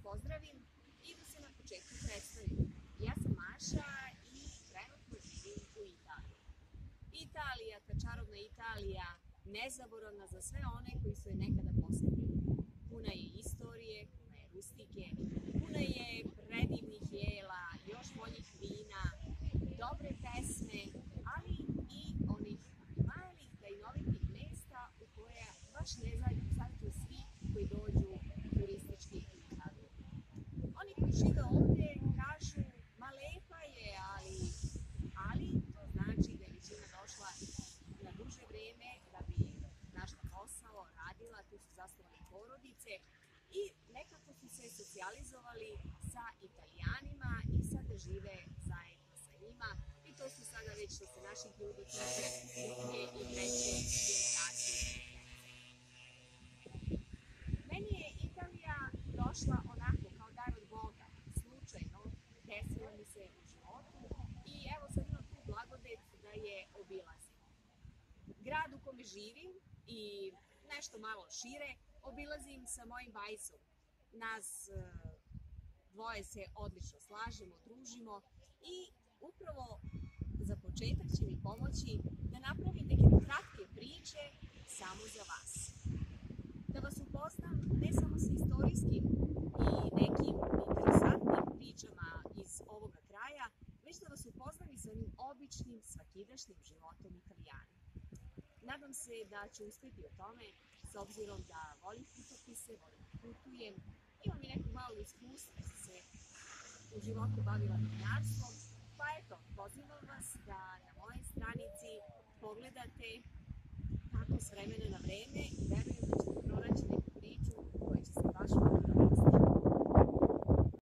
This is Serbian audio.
pozdravim i da se na početku predstavim. Ja sam Maša i trenutno živim u Italiji. Italija, ta čarobna Italija, nezaboravna za sve one koji su je nekada posetili. Puna je istorije, puna je rustike, puna je predivnih jela, još boljih vina, dobre pesme, ali i onih malih tajnovitih mesta u koje baš ne zađu svi koji dođu turistički u Italiju. Oni koji žive ovde kažu, ma lepa je, ali to znači da je većina došla na duže vreme da bi našla posao, radila, tu su zasnovali porodice i nekako su se socijalizovali sa Italijanima i sada žive zajedno sa njima i to su sada već, što se naših ljudi tiče, druge i treće generacije. Meni je Italija došla onako kao dar od Boga, slučajno, desilo mi se u životu i evo sad imam tu blagodet da je obilazim. Grad u kome živim i nešto malo šire obilazim sa mojim bajsom. Nas dvoje se odlično slažemo, družimo i upravo za početak će mi pomoći da napravim neke kratke priče samo za vas. Da vas upoznam ne samo sa istorijskim i nekim interesantnim pričama iz ovoga kraja, već da vas upoznam i sa onim običnim, svakidašnjim životom Italijana. Nadam se da ću uspjeti u tome, s obzirom da volim putopise, volim da putujem, imam i neko malo iskustva, sam se u životu bavila novinarstvom, pa eto, pozivam vas da na mojoj stranici pogledate kako s vremena na vreme